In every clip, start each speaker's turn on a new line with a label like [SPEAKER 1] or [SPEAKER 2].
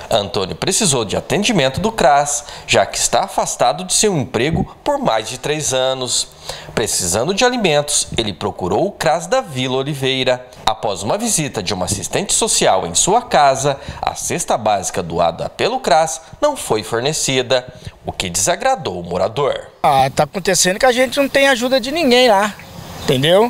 [SPEAKER 1] Antônio precisou de atendimento do CRAS, já que está afastado de seu emprego por mais de 3 anos. Precisando de alimentos, ele procurou o CRAS da Vila Oliveira. Após uma visita de uma assistente social em sua casa, a cesta básica doada pelo CRAS não foi fornecida, o que desagradou o morador.
[SPEAKER 2] Tá acontecendo que a gente não tem ajuda de ninguém lá, entendeu?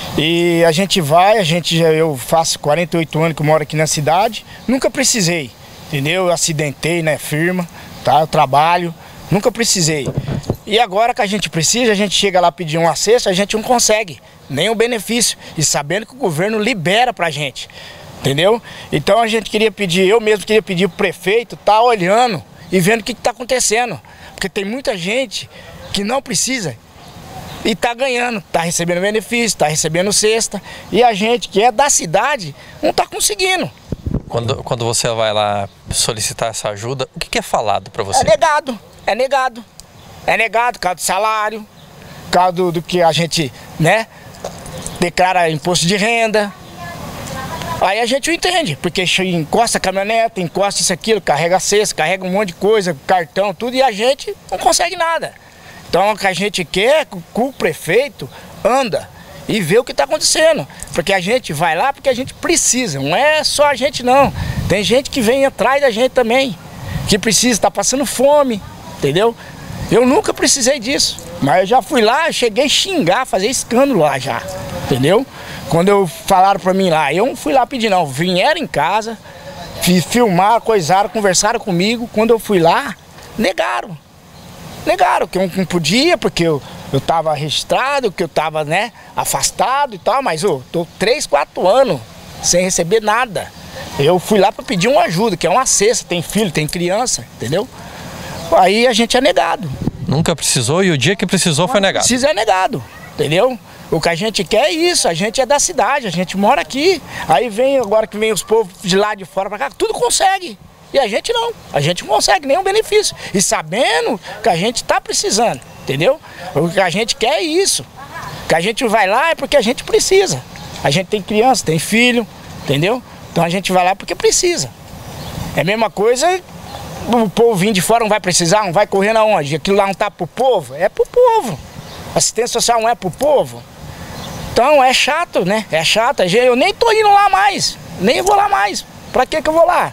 [SPEAKER 2] E a gente vai, eu faço 48 anos que eu moro aqui na cidade, nunca precisei, entendeu? Eu acidentei, né, firma, tá? Eu trabalho, nunca precisei. E agora que a gente precisa, a gente chega lá pedir uma cesta, a gente não consegue nem o benefício, e sabendo que o governo libera pra gente, entendeu? Então a gente queria pedir, eu mesmo queria pedir pro prefeito, tá olhando e vendo o que tá acontecendo, porque tem muita gente que não precisa e tá ganhando, tá recebendo benefício, tá recebendo cesta, e a gente que é da cidade não tá conseguindo.
[SPEAKER 1] Quando você vai lá solicitar essa ajuda, o que é falado para você?
[SPEAKER 2] É negado por causa do salário, por causa do que a gente, né, declara imposto de renda. Aí a gente o entende, porque encosta a caminhonete, encosta isso, aquilo, carrega a cesta, carrega um monte de coisa, cartão, tudo, e a gente não consegue nada. Então o que a gente quer é que o prefeito anda e vê o que está acontecendo, porque a gente vai lá porque a gente precisa, não é só a gente não, tem gente que vem atrás da gente também, que precisa, está passando fome, entendeu? Eu nunca precisei disso, mas eu já fui lá, cheguei a xingar, fazer escândalo lá já, entendeu? Quando eu falaram pra mim lá, eu não fui lá pedir não, vieram em casa, filmaram, coisaram, conversaram comigo, quando eu fui lá, negaram que eu não podia, porque eu tava registrado, que eu tava, né, afastado e tal, mas eu tô 3, 4 anos sem receber nada. Eu fui lá para pedir uma ajuda, que é uma cesta, tem filho, tem criança, entendeu? Aí a gente é negado.
[SPEAKER 1] Nunca precisou e o dia que precisou foi negado.
[SPEAKER 2] Precisa é negado, entendeu? O que a gente quer é isso, a gente é da cidade, a gente mora aqui. Aí vem, agora que vem os povos de lá de fora para cá, tudo consegue. E a gente não consegue nenhum benefício. E sabendo que a gente está precisando, entendeu? O que a gente quer é isso. O que a gente vai lá é porque a gente precisa. A gente tem criança, tem filho, entendeu? Então a gente vai lá porque precisa. É a mesma coisa, o povo vindo de fora não vai precisar, não vai correr na onde? Aquilo lá não tá pro povo? É pro povo. Assistência social não é pro povo. Então é chato, né? É chato. Eu nem tô indo lá mais, nem vou lá mais. Pra que eu vou lá?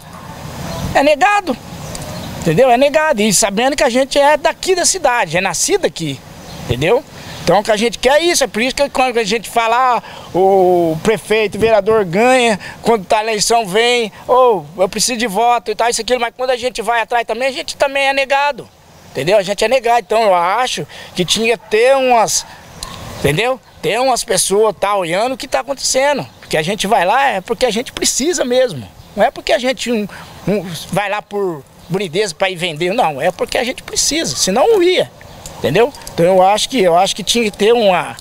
[SPEAKER 2] É negado, entendeu? É negado, e sabendo que a gente é daqui da cidade, é nascido aqui, entendeu? Então o que a gente quer é isso, é por isso que quando a gente fala, o prefeito, o vereador ganha, quando tá a eleição vem, eu preciso de voto e tal, isso, aquilo, mas quando a gente vai atrás também, a gente também é negado, entendeu? A gente é negado, então eu acho que tinha que ter umas, entendeu? Ter umas pessoas tá olhando o que tá acontecendo, porque a gente vai lá é porque a gente precisa mesmo. Não é porque a gente vai lá por boniteza para ir vender, não, é porque a gente precisa, senão não ia, entendeu? Então eu acho que tinha que ter uma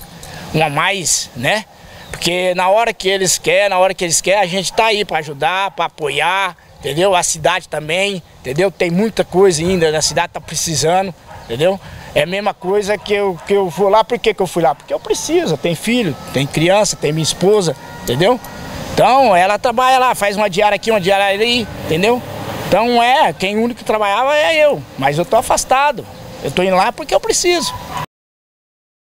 [SPEAKER 2] mais, né? Porque na hora que eles querem, a gente tá aí para ajudar, para apoiar, entendeu? A cidade também, entendeu? Tem muita coisa ainda, a cidade tá precisando, entendeu? É a mesma coisa que eu vou lá, por que eu fui lá? Porque eu preciso, tem filho, tem criança, tem minha esposa, entendeu? Então ela trabalha lá, faz uma diária aqui, uma diária ali, entendeu? Então quem único que trabalhava é eu, mas eu tô afastado. Eu tô indo lá porque eu preciso.